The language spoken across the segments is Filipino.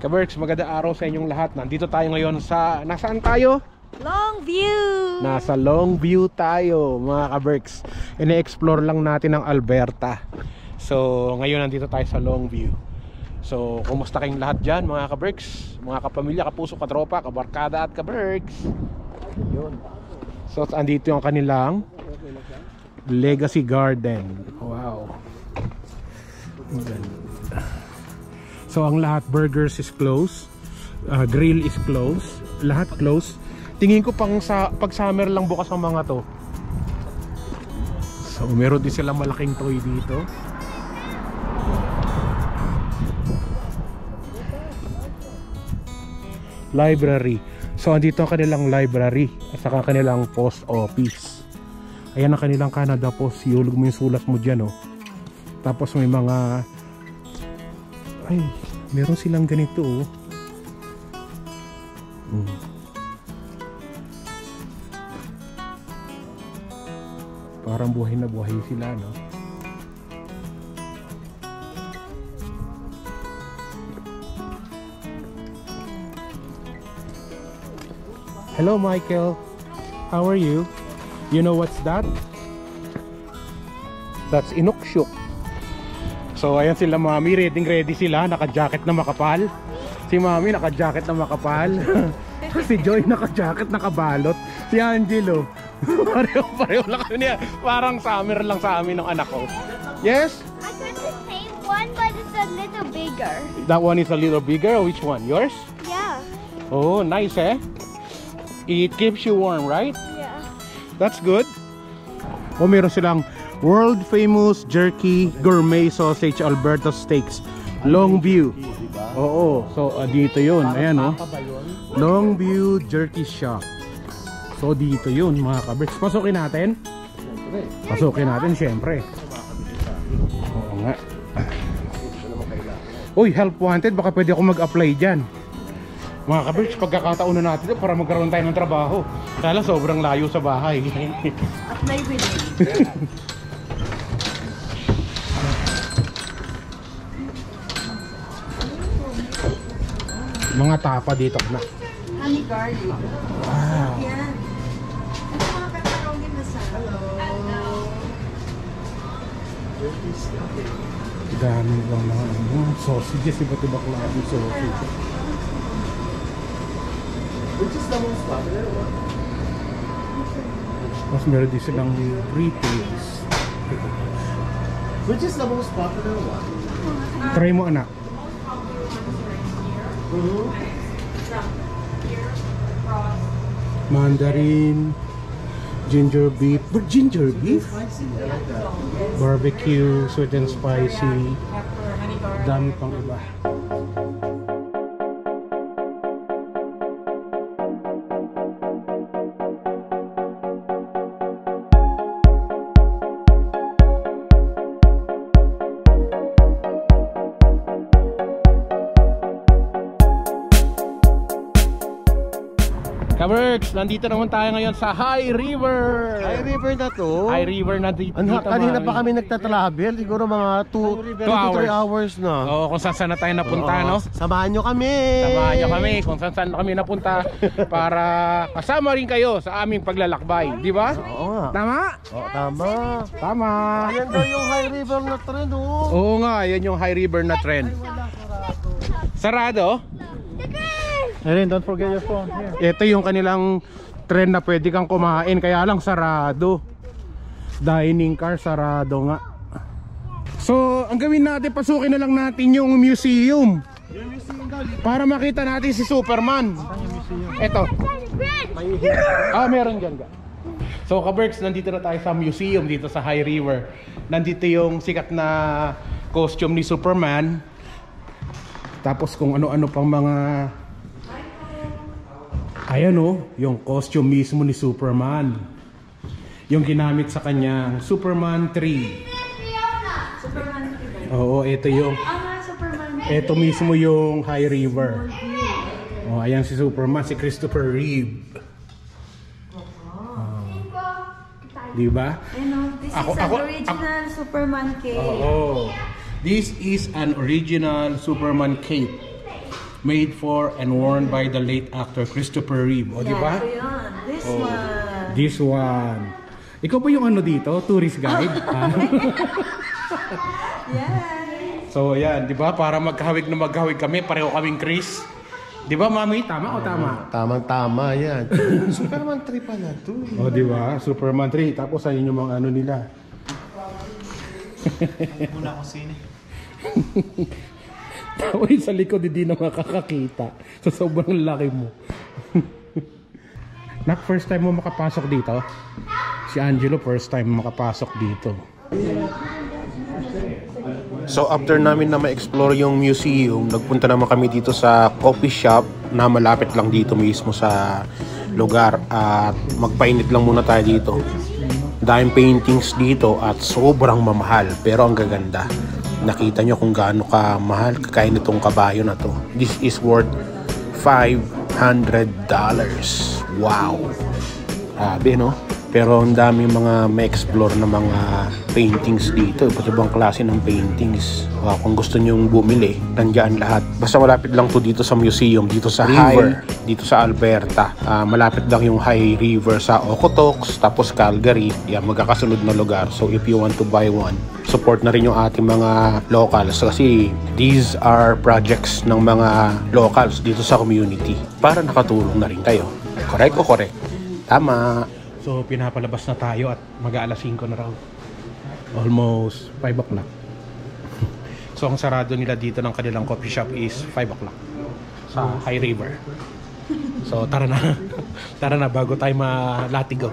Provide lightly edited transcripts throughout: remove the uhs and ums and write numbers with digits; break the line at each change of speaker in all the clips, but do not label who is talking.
Kaberks, magandang araw sa inyong lahat. Nandito tayo ngayon sa... Nasaan tayo?
Longview!
Nasa Longview tayo mga Kaberks. Ine-explore lang natin ang Alberta. So ngayon nandito tayo sa Longview. So kumusta kayong lahat dyan mga Kaberks? Mga kapamilya, kapuso, katropa, kabarkada at Kaberks. Yun. So andito yung kanilang Legacy Garden. Wow. So ang lahat, burgers is closed, grill is closed, lahat closed. Tingin ko pag summer lang bukas ang mga to. So meron din silang malaking toy dito. Library. So andito ang kanilang library at saka kanilang post office. Ayan ang kanilang Canada Post. Iulog mo yung sulat mo dyan, oh. Tapos may mga... Ay, meron silang ganito, oh. Parang buhay na buhay sila, no? Hello Michael, how are you? You know what's that? That's Inukshuk. So ayan sila mami, ready sila, naka-jacket na makapal. Si mami naka-jacket na makapal. Si Joy naka-jacket nakabalot. Si Angelo pareho lang kami niya. Parang summer lang sa amin ng anak ko. Yes?
I got the same one but it's a little bigger.
That one is a little bigger. Which one? Yours?
Yeah.
Oh, nice eh. It keeps you warm, right?
Yeah.
That's good. Oh, meron silang world famous jerky gourmet sausage Alberta steaks Longview. Oo, so dito yun. Ayan, oh. Longview Jerky Shop. So dito yun mga Kaberks. Pasukin natin. Pasukin natin syempre. Oo nga. Uy, help wanted. Baka pwede ako mag-apply dyan. Mga Kaberks, pagkakataon na natin para magkaroon tayo ng trabaho. Kaya sobrang layo sa bahay.
Apply with it.
Mga tapa dito na.
Honey garlic.
Wow.
Yan. Ito mga katarongin na sa. Hello.
Dami lang mga sausages. Iba't ibang klaseng sausage.
Which is the most popular one?
Mas meron din silang retails.
Which is the most popular one?
Try mo anak. Mandarin, ginger beef, but ginger beef, barbecue, sweet and spicy, dami pang iba. Kaberks, nandito naman tayo ngayon sa High River.
High River na to?
High River na dito.
Kanina pa kami nagtatravel, siguro mga 2 to 3 hours na.
Oo, kung saan na tayo napunta, no?
Samahan nyo kami!
Samahan nyo kami kung saan kami napunta para kasama rin kayo sa aming paglalakbay, di ba?
Oo nga.
Tama?
Oo, tama.
Tama.
Ayan daw yung High River na trend, oh.
Oo nga, yan yung High River na trend. Sarado?
Erin, don't forget your phone. Here.
Ito yung kanilang trend na pwede kang kumain, kaya lang sarado. Dining car, sarado nga. So, ang gawin natin, pasukin na lang natin yung museum. Para makita natin si Superman. Ito. Ah, meron dyan. So, Kaberks, nandito na tayo sa museum dito sa High River. Nandito yung sikat na costume ni Superman. Tapos kung ano-ano pang mga... Ayan, oh, yung costume mismo ni Superman. Yung ginamit sa kanyang Superman 3.
Superman 3.
Oo, ito yung...
Superman.
Ito mismo yung High River. Oh, ayan si Superman, si Christopher Reeve. Diba?
This is an original Superman cape.
Oo. This is an original Superman cape. Made for and worn by the late actor Christopher Reeve. O, di ba?
Ito yun. This one.
This one. Ikaw ba yung ano dito? Tourist guide? Ha?
Yes.
So, yan. Di ba? Para maghawig na maghawig kami. Pareho kaming Chris. Di ba, Mami? Tama o tama?
Tamang-tama yan. Superman 3 pa na to.
O, di ba? Superman 3. Tapos, ayun yung mga ano nila.
Muna ako sini.
Tawin sa likod, hindi na makakakita. So, sobrang laki mo. Nak, first time mo makapasok dito? Si Angelo, first time makapasok dito.
So after namin na ma-explore yung museum, nagpunta naman kami dito sa coffee shop na malapit lang dito mismo sa lugar. At magpainit lang muna tayo dito. Daming paintings dito at sobrang mamahal pero ang gaganda. Nakita nyo kung gaano ka mahal kagaya nitong kabayo na to. This is worth $500. Wow! Grabe, no? Pero ang dami mga ma-explore na mga paintings dito. Iba't ibang klase ng paintings. Kung gusto nyong bumili, nandiyan lahat. Basta malapit lang to dito sa museum, dito sa river, dito sa Alberta. Malapit lang yung High River sa Okotoks, tapos Calgary. Yan, magkakasunod na lugar. So if you want to buy one, support na rin yung ating mga locals. Kasi these are projects ng mga locals dito sa community. Para nakatulong na rin kayo. Correct o correct? Tama.
So, pinapalabas na tayo at mag-aalas 5 na raw. Almost 5 o'clock. So, ang sarado nila dito ng kanilang coffee shop is 5 o'clock sa High River. So, tara na. Tara na bago tayo malatigo.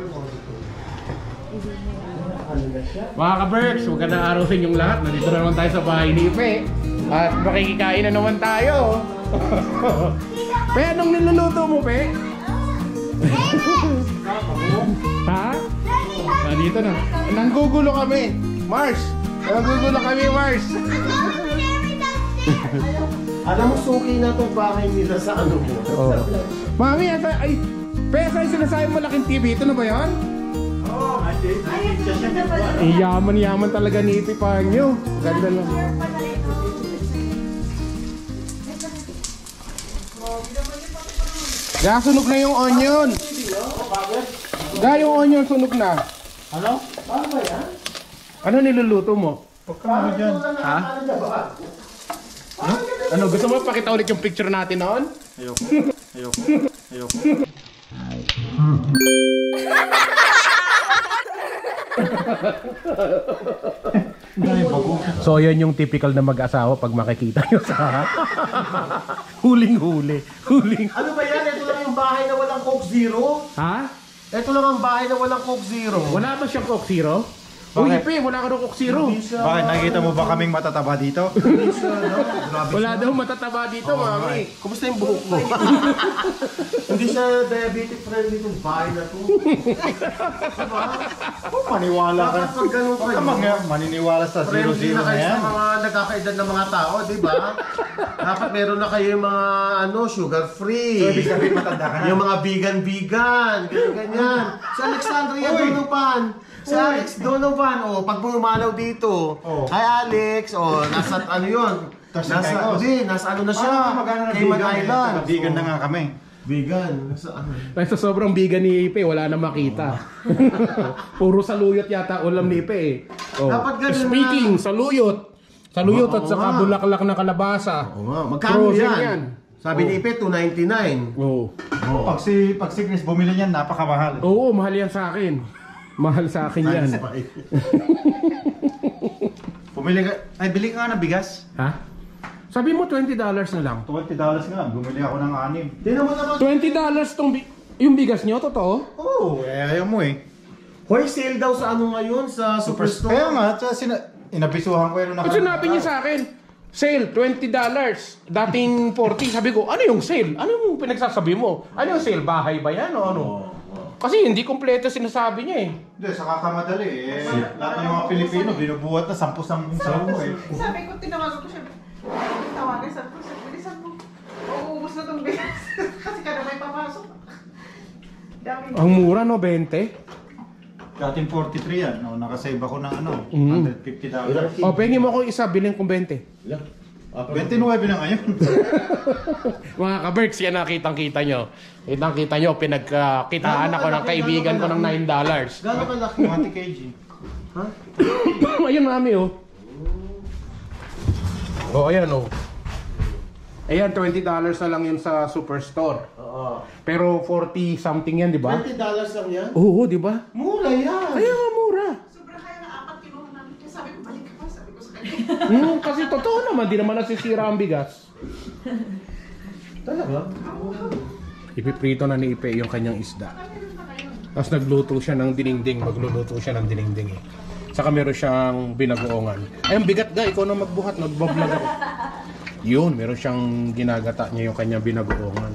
Mga ka-Berks, magandang araw sa inyong lahat. Nandito na naman tayo sa bahay ni Ipe. At makikikain na naman tayo. Pe, anong niluluto mo, Pe? Ha? Dito na. Nanggugulo kami. Mars! Nanggugulo kami, Mars!
Alam mo, suki na itong bahay nila sa ano mo.
Oh. Mami, ay, pesa yung sinasabi malaking TV. Ito na ba yan?
Oo, oh,
Yaman-yaman talaga ni Ipi Panyo. Ganda lang. Sunog na yung onion. Yung onion sunog na.
Ano? Paano ba yan?
Ano niluluto mo?
Pagkano dyan?
Ha? Ano? Gusto mo pakita ulit yung picture natin noon?
Ayoko. Ayoko. Ayoko.
So yan yung typical na mag-asawa pag makikita nyo sa huling-huli.
Ano ba yan? Ito lang yung bahay na walang Coke Zero?
Ha?
Ito lang ang bahay na walang Coke Zero.
Wala ba siyang Coke Zero? Uy, Ipe, wala ka daw Coke Zero.
Bakit? Nakikita mo ba kaming matataba dito?
Wala daw matataba dito, mami.
Kumusta yung buhok mo? Hindi siya diabetic friendly itong bahay na to. Diba?
Oh, maniwala ka.
Dapat pag ganun
Huwag ka maniniwala sa
friendly
0-0
na
na
kayo
yan.
sa mga nagkakaedad ng mga tao, di ba? Dapat meron na kayo yung mga sugar free.
So, ibig sabihin matanda ka na.
Yung mga vegan, ganyan. Si Alexandria Donovan. Si Alex Donovan, pag bumalaw dito. Hi Alex, nasa ano yun? Nasa ano na siya?
Magana na
Cayman
vegan.
Island.
Vegan na nga kami.
Vegan. Nasa ano?
Sa sobrang biga ni Ipe, wala na makita. Puro saluyot yata ulam ni Ipe eh.
Dapat ganun
Speaking,
na.
saluyot at saka
nga.
bulaklak na kalabasa.
Oo nga, magkano
Frozen
yan? Sabi ni Ipe, $2.99.
Oo.
Pag si Chris bumili niyan, napakamahal.
Oo, mahal yan sa akin. Mahal sa akin yan.
Bumili ka, bili ka nga ng bigas.
Ha? Sabi mo $20 na lang.
$20 nga, bumili ako ng 6.
Di naman naman.
$20 tong yung bigas nyo, totoo?
Oo, ayaw mo eh.
Hoy, sale daw sa ano ngayon? Sa Superstore.
Kaya nga, inabisuhan ko yun.
At sinabi niya sa akin, sale, $20. Dating 40. Sabi ko, ano yung sale? Ano yung pinagsasabi mo? Ano yung sale? Bahay ba yan o ano? Kasi hindi kompleto sinasabi niya eh.
Hindi, sa kakamadali eh. Lahat ng mga Pilipino, binubuhat na 10 sabu eh.
Sabi ko, tinawagan ko siya. Tawagan, sabi ko, bilisan mo. Uuubos na itong bigas. Kasi ka na may papasok. Dami.
Ang mura no, 20?
Dating 43 yan. Nakasave ako ng $150.
O, pengi mo ko isa, bilhin kong 20.
29 na ngayon.
Mga ka-Berks, yan nakitang-kita nyo. Kitang-kita nyo, pinagkitaan ako ng kaibigan ko ng $9.
Gano'n kalaki? 20 kg. Ha?
Ayun mami oh. Oh, ayan oh. Ayan, $20 na lang yun sa superstore.
Oo.
Pero 40 something yan, di ba?
$20 lang yan?
Oo, di ba?
Mura yan!
Kaya nga mura.
Sobra kaya na 4 kinuha namin. Kaya sabi ko, balik ka pa. Sabi ko sa kanya.
Kasi totoo naman, di naman nasisira ang bigas.
Talaga?
Ipiprito na ni Ipe yung kanyang isda. Tapos nagluto siya ng dinengdeng. Magluluto siya ng dinengdeng eh. Saka meron siyang binagoongan. Ay, ang bigat ga, ikaw na magbuhat, nagbablog ako. Yun, meron siyang ginagata niya yung kanyang binagoongan.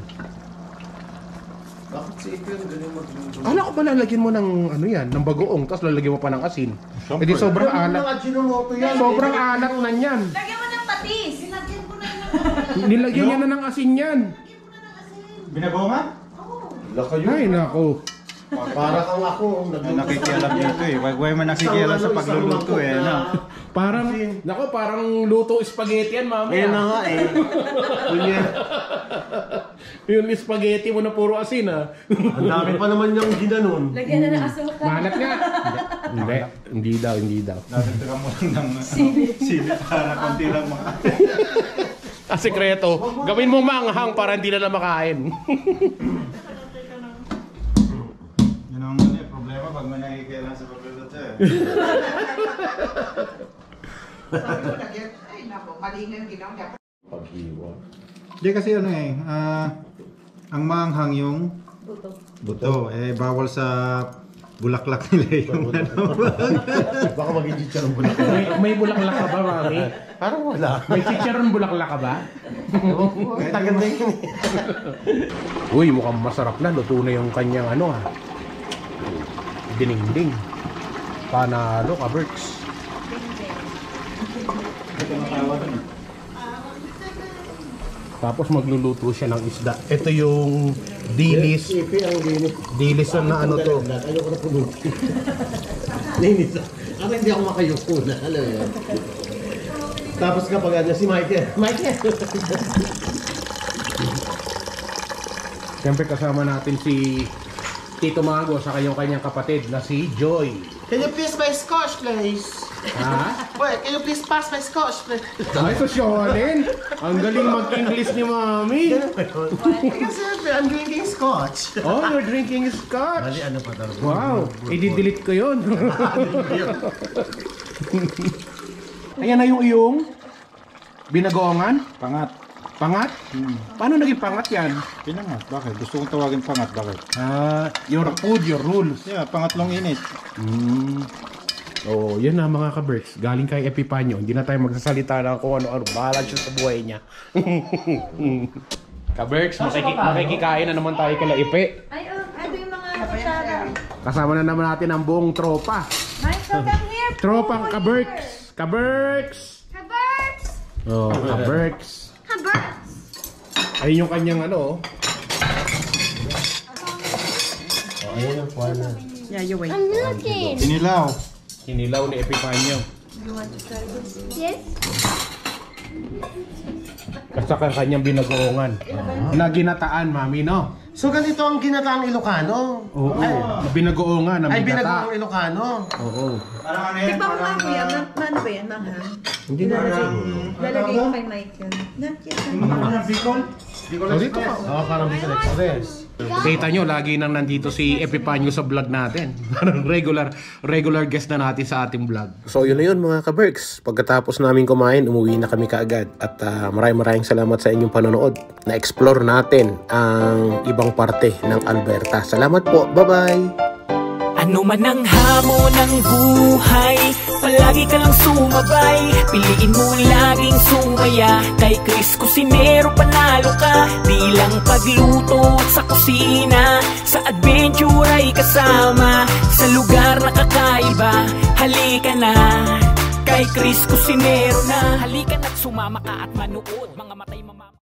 Bakit si Ipe yung galing magluluto?
Kala ko ba lalagyan mo ng ano yan, ng bagoong, tapos lalagyan mo pa ng asin? E di sobrang alat.
Ajinomoto yan.
Sobrang alat na yan.
Lagyan mo ng patis.
Sinagyan ko na yun.
Nilagyan niya na ng asin yan.
Binagongan?
Laka yun.
Ay, nako.
Para kang ako.
Nakikialam dito eh. Huwag man nakikialam sa pagluluto eh. Ano?
Parang, nako, parang luto spaghetti yan, mami.
Ayun na nga eh. Kunya,
Yung spaghetti mo na puro asin, ha?
ang dami pa naman niyang ginanon.
Lagyan na ng asukal.
Malat nga. Hindi daw, hindi daw.
Dadagdagan mo lang ng sili para konti lang mga...
Ah, sekreto, gawin mo manghang para hindi na makain.
Yun ang problema pag may nakikialam sa pagluluto eh.
Sabi ko, lagyan. Ay, nako. Mali nga yung ginawa niya.
Paghiwa.
Hindi kasi ano eh, ang manghang yung buto. Eh, bawal sa bulaklak nila yung ano.
Baka maging chicharon bulaklak.
May bulaklak ka ba, mami?
Parang wala.
May chicharon bulaklak ka ba?
Tagal na yun eh.
Uy, mukhang masarap na. Luto na yung kanyang ano, ha? Dinengdeng. Panalo ka, Berks. Tapos magluluto siya ng isda. Ito yung dilis.
Ipi ang linis.
Dilis na ano to.
Ayoko na pulutin. Linis lang. Ako hindi ako makayuko na. Alam mo yan. Tapos kapag ano si Michael. Michael!
Siyempre kasama natin si Tito Mago sa kanyang kapatid na si Joy.
Can you please buy scotch, please?
Ha?
Boy, can you please pass my scotch, please?
Ay, sosyalin! Ang galing mag-English ni Mami!
Kasi I'm drinking scotch.
Oh, you're drinking scotch!
Bali, ano pa talaga?
Wow! I-delete ko yun! Ayan na yung iyong binagoongan?
Pangat.
Pangat? Paano naging pangat yan?
Pinangat. Bakit? Gusto kong tawagin pangat. Bakit?
Your food, your rules.
Yeah, pangatlong init.
Oh, yun na mga ka-Berks. Galing kay Epipanyo. Hindi na tayo magsasalita na kung ano-ano. Bahala siya sa buhay niya. Ka-Berks, makikikain na naman tayo kala Ipe.
Ay, ito yung mga kutsara.
Kasama na naman natin ang buong tropa.
Mike, come here.
Tropang ka-Berks! Ka-Berks!
Kaberts!
Oh, ka-Berks.
Kaberts!
Ayun yung kanyang ano.
Ayun ang kuwana.
Yeah, you wait.
I'm looking.
Inilaw.
Hinilaw ni Epipanyo.
Yes?
At saka kanyang binagoongan. Na ginataan, mami, no?
So ganito ang ginataang Ilocano?
Oo. Binagoongan na
Ay,
may gata.
binagawang Ilocano?
Oo.
Parang ano yan?
Di ba mga kuya, ano ba yan, manghang?
Hindi na
Lalagay ko kay Michael.
Not yet.
Bicol? Bicol
Oh, dito ka.
Oo, parang Bicol Express.
Kita nyo, lagi nang nandito si Epipanyo sa vlog natin. Parang regular guest na natin sa ating vlog.
So yun na yun mga ka-Berks. Pagkatapos namin kumain, umuwi na kami kaagad. At maraming salamat sa inyong panonood. Na-explore natin ang ibang parte ng Alberta. Salamat po. Bye-bye!
Ano man ang hamon ng buhay, palagi ka lang sumabay. Piliin mo laging sumaya. Kay Chris Cusinero panalo ka. Di lang pagluto at sa kusina, sa adventure ay kasama. Sa lugar na kakaiba, halika na. Kay Chris Cusinero na. Halika na't sumama ka at manood mga mata.